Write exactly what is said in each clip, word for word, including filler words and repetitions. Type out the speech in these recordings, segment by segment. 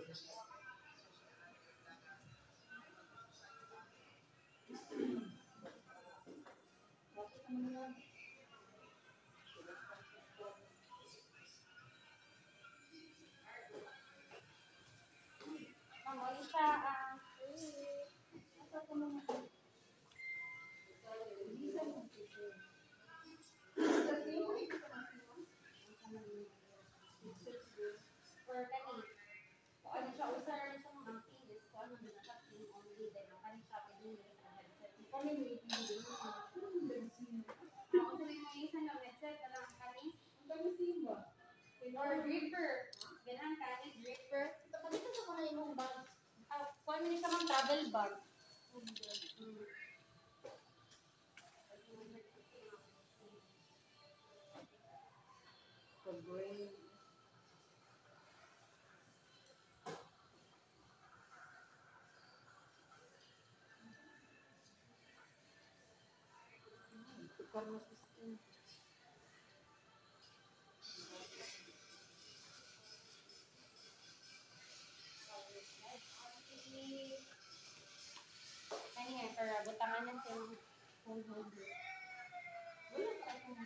Mamuli siya ang asa ko mo or kani kung ano siya usar sa mga pinis kung ano na siya pin only then ang kani siya pwede nila sa headset kami may pin ako sa mga isa na headset alam ang kani ang dami simba or gripper ganang kani gripper ito kanito sa mga imong bag ah kung ano siya mang travel bag Pag-brain. Tukar mo system. kani nga para butangan ng sa phone holder wala ka akong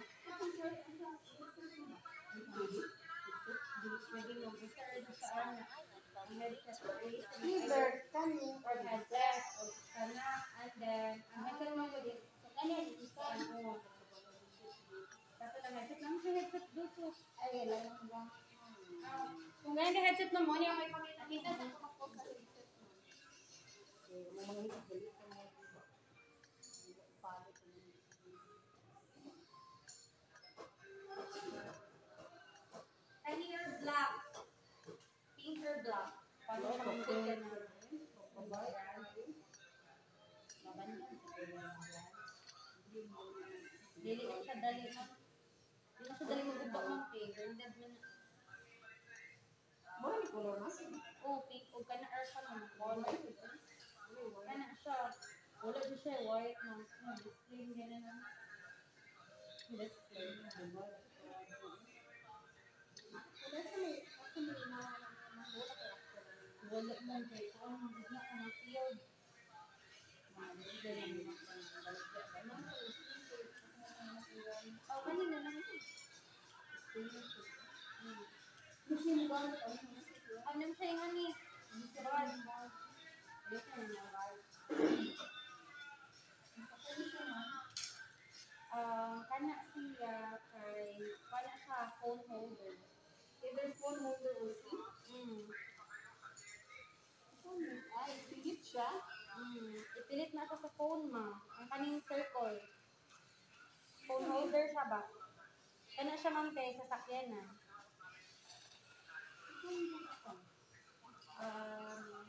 pwede mo gusto sa ano ang headset Either kani or headset or kana and then ang headset mo ko din so kani isa ano kaso lang headset lang sa headset bluetooth ay lang lang. ah kung ganyan ka headset mo mo niya may pakita kita sa kumakot sa headset mo Okay, mga mga balik ka mga iba. Palit ko ng kani your black pink or black paano siya mamigay na dili na siya dali na dili na siya dali magubak ng pink branded man Mo ni color na. oh pink o kana or ka mo color kana siya wala siya siya white na no, display gana na display Wala sa may sa may mga wala ka. wala mo kay ko ang bigla ka na field ah display na mo oh kanina lang ito Gusto mo ba ano? ano siya yung ani rod dito na na rod ah kana siya kay kana siya phone holder Either phone holder or sim. mm Ay, pilit siya. mm ipilit na siya sa phone ma ang kaning circle phone holder siya ba kana siya man kay sa sakyanan um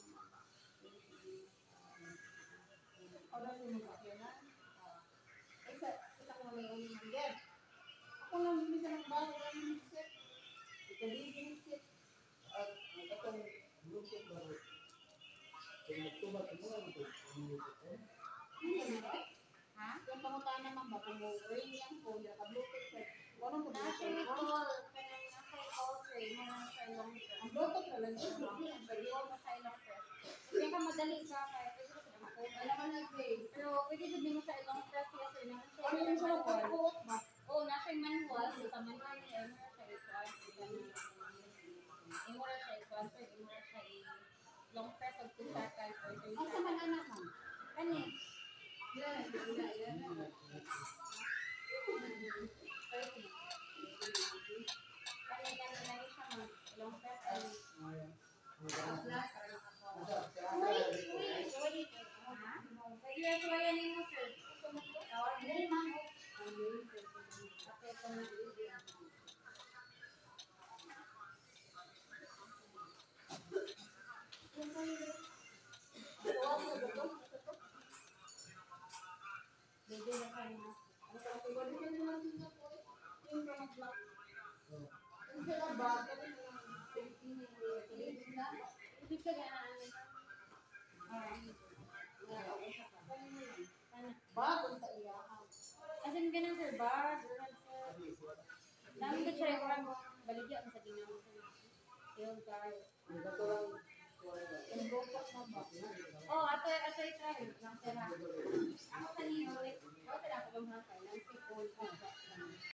Oras mo ba yan? Isa isa ko may uling manggad. Ako lang bisa ng bago lang yung set. Ito din yung set. At itong Bluetooth na rin. Kung nagtubag mo lang ito, Bluetooth. ha Yung pangutaan naman ba kung ring yung phone, yung ka-bluetooth set. Ano po na siya dito? call kanang na siya call tray mo na siya long press Ang bluetooth na lang yun. pwede mo na siya long press kaya ka madali ka kaya pwede ka sa phone Wala man nag-grade. pero pwede din mo siya long press kasi naman siya Ano yung sa manual. pagkuot ba? Oh, nasa yung manual. So, sa manual niya, imo na siya i-transfer. Imo na siya i-transfer. Imo na siya i-long press of two seconds or three Ang sa seconds. anak man. Kani? Ilan na sila, ilan na. thirty. Kani, kani, kani siya mag long press. Kani. Ang last, para nakakuha. Wait, wait. Ha? Pwede na siya yan mo, sir. Tawag din, ma'am. Okay, ito na. Bebe na kayo. Hindi ka ganaan. Bagong sa iyahan. Asan ka na, sir? Bag? Dami ka siya yung baligya ang sa ginamit sa Yung tayo. Ang kato lang, kuha na. Yung bukot mo ba? Oh, ato ato try lang sila.